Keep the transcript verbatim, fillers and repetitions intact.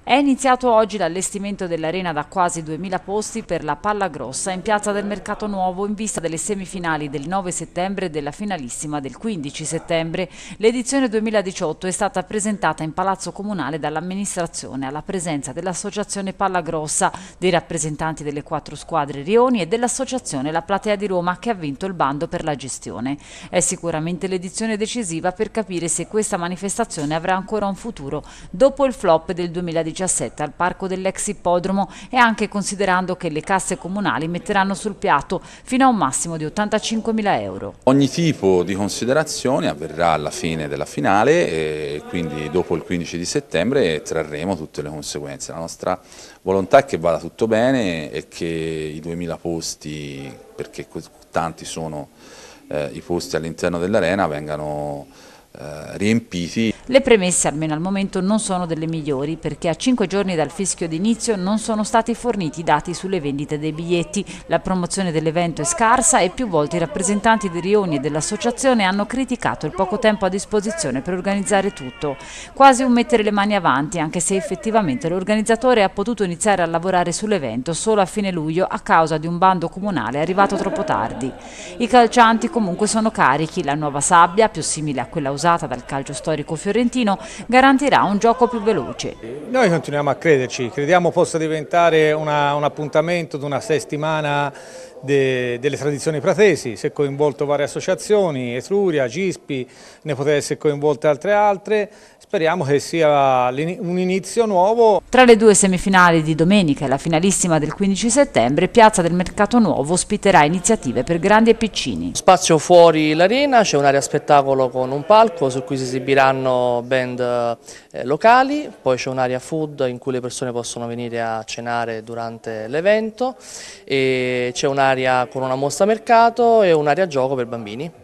È iniziato oggi l'allestimento dell'arena da quasi duemila posti per la palla grossa in piazza del Mercato Nuovo in vista delle semifinali del nove settembre e della finalissima del quindici settembre. L'edizione duemiladiciotto è stata presentata in Palazzo Comunale dall'amministrazione alla presenza dell'Associazione Palla Grossa, dei rappresentanti delle quattro squadre rioni e dell'Associazione La Platea di Roma che ha vinto il bando per la gestione. È sicuramente l'edizione decisiva per capire se questa manifestazione avrà ancora un futuro dopo il flop del duemiladiciassette al parco dell'ex ippodromo e anche considerando che le casse comunali metteranno sul piatto fino a un massimo di ottantacinquemila euro. Ogni tipo di considerazione avverrà alla fine della finale e quindi dopo il quindici di settembre trarremo tutte le conseguenze. La nostra volontà è che vada tutto bene e che i duemila posti, perché tanti sono eh, i posti all'interno dell'arena, vengano eh, riempiti. Le premesse, almeno al momento, non sono delle migliori perché a cinque giorni dal fischio d'inizio non sono stati forniti dati sulle vendite dei biglietti, la promozione dell'evento è scarsa e più volte i rappresentanti dei rioni e dell'associazione hanno criticato il poco tempo a disposizione per organizzare tutto. Quasi un mettere le mani avanti, anche se effettivamente l'organizzatore ha potuto iniziare a lavorare sull'evento solo a fine luglio a causa di un bando comunale arrivato troppo tardi. I calcianti comunque sono carichi, la nuova sabbia, più simile a quella usata dal calcio storico fiorentino, garantirà un gioco più veloce. Noi continuiamo a crederci, crediamo possa diventare una, un appuntamento di una settimana de, delle tradizioni pratesi, si è coinvolto varie associazioni, Etruria, Gispi, ne potrebbe essere coinvolte altre altre, speriamo che sia un inizio nuovo. Tra le due semifinali di domenica e la finalissima del quindici settembre, Piazza del Mercato Nuovo ospiterà iniziative per grandi e piccini. Spazio fuori l'arena, c'è un'area spettacolo con un palco su cui si esibiranno band eh, locali, poi c'è un'area food in cui le persone possono venire a cenare durante l'evento e c'è un'area con una mostra mercato e un'area gioco per bambini.